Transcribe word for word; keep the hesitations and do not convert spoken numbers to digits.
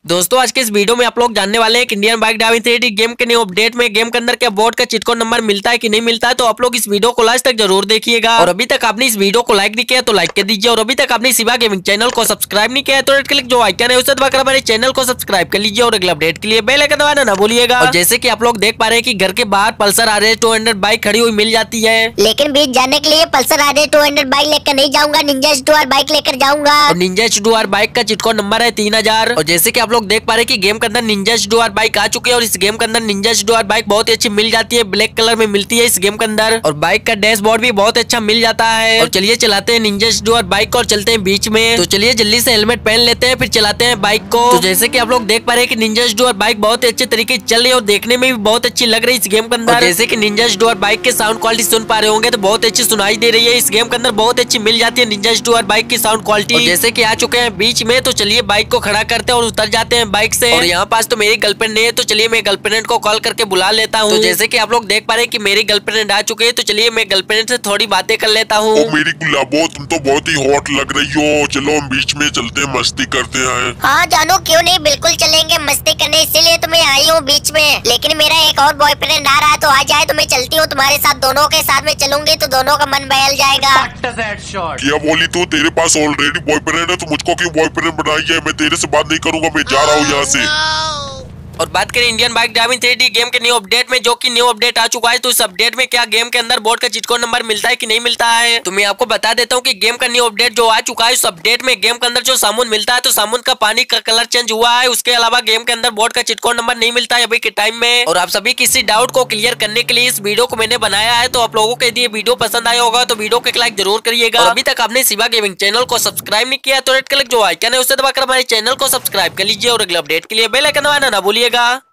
दोस्तों आज के इस वीडियो में आप लोग जानने वाले हैं कि Indian bike driving three D game के न्यू अपडेट में गेम के अंदर क्या बोर्ड का चिट कोड नंबर मिलता है कि नहीं मिलता है। तो आप लोग इस वीडियो को लास्ट तक जरूर देखिएगा। और अभी तक आपने इस वीडियो को लाइक नहीं किया तो लाइक कर दीजिए। और अभी तक आपने शिवा गेमिंग चैनल को सब्सक्राइब नहीं किया तो रेड क्लिक जो आइकन है उसे दबाकर हमारे चैनल को सब्सक्राइब कर लीजिए और अगले अपडेट के लिए बेल आइकन दबाना ना भूलिएगा। और जैसे की आप लोग देख पा रहे हैं कि घर के बाहर Pulsar R two hundred bike खड़ी हुई मिल जाती है, लेकिन बीच जाने के लिए Pulsar R two hundred bike लेकर नहीं जाऊंगा, Ninja H two R bike लेकर जाऊंगा। और Ninja H two R bike का चिट कोड नंबर है तीन हजार। और जैसे कि आप लोग देख पा रहे हैं कि गेम के अंदर Ninja H two R bike आ चुकी है और इस गेम के अंदर Ninja H two R bike बहुत ही अच्छी मिल जाती है, ब्लैक कलर में मिलती है इस गेम के अंदर। और बाइक का डैशबोर्ड भी बहुत अच्छा मिल जाता है। और चलिए चलाते हैं Ninja H two R bike को और चलते हैं बीच में। तो चलिए जल्दी से हेलमेट पहन लेते हैं फिर चलाते हैं बाइक को। तो जैसे कि आप लोग देख पा रहे हैं कि Ninja H two R bike बहुत ही अच्छे तरीके से चल रही है और देखने में भी बहुत अच्छी लग रही है इस गेम के अंदर। जैसे कि Ninja H two R bike के साउंड क्वालिटी सुन पा रहे होंगे तो बहुत अच्छी सुनाई दे रही है इस गेम के अंदर, बहुत अच्छी मिल जाती है Ninja H two R bike की साउंड क्वालिटी। जैसे कि आ चुके हैं बीच में तो चलिए बाइक को खड़ा करते हैं और उतर जाते हैं बाइक से। और यहाँ पास तो मेरी गर्लफ्रेंड नहीं है तो चलिए मैं गर्लफ्रेंड को कॉल करके बुला लेता हूँ। तो जैसे कि आप लोग देख पा रहे हैं कि मेरी गर्लफ्रेंड आ चुकी है तो चलिए मैं गर्लफ्रेंड से थोड़ी बातें कर लेता हूँ। मेरी गुलाबो तुम तो बहुत ही हॉट लग रही हो, चलो हम बीच में चलते हैं मस्ती करते हैं। हाँ जानो क्यों नहीं, बिल्कुल चलेंगे मस्ती करने, इसीलिए तो मैं आई हूँ बीच में। लेकिन मेरा एक और बॉयफ्रेंड आ रहा है तो आ जाए तो मैं चलती हूँ तुम्हारे साथ, दोनों के साथ में चलूंगी तो दोनों का मन बहल जाएगा। क्या बोली तू? तेरे पास ऑलरेडी बॉयफ्रेंड है तो मुझको क्यों बॉयफ्रेंड बनाई है? मैं तेरे से बात नहीं करूंगा, मैं जा रहा हूँ यहाँ से। और बात करें Indian bike driving three D game के न्यू अपडेट में, जो कि न्यू अपडेट आ चुका है, तो इस अपडेट में क्या गेम के अंदर बोर्ड का चिट कोड नंबर मिलता है कि नहीं मिलता है। तो मैं आपको बता देता हूँ कि गेम का न्यू अपडेट जो आ चुका है उस अपडेट में गेम के अंदर जो साबुन मिलता है तो साबुन का पानी का कलर चेंज हुआ है। उसके अलावा गेम के अंदर बोर्ड का चिट कोड नंबर नहीं मिलता है अभी के टाइम में। और आप सभी किसी डाउट को क्लियर करने के लिए इस वीडियो को मैंने बनाया है। तो आप लोगों के लिए वीडियो पसंद आया होगा तो वीडियो को एक लाइक जरूर करिएगा। और अभी तक आपने शिवा गेमिंग चैनल को सब्सक्राइब नहीं किया तो रेड कलर जो आइकन है उसे दबाकर हमारे चैनल को सब्सक्राइब कर लीजिए और अगले अपडेट के लिए बेल आइकन दबाना ना भूलिएगा।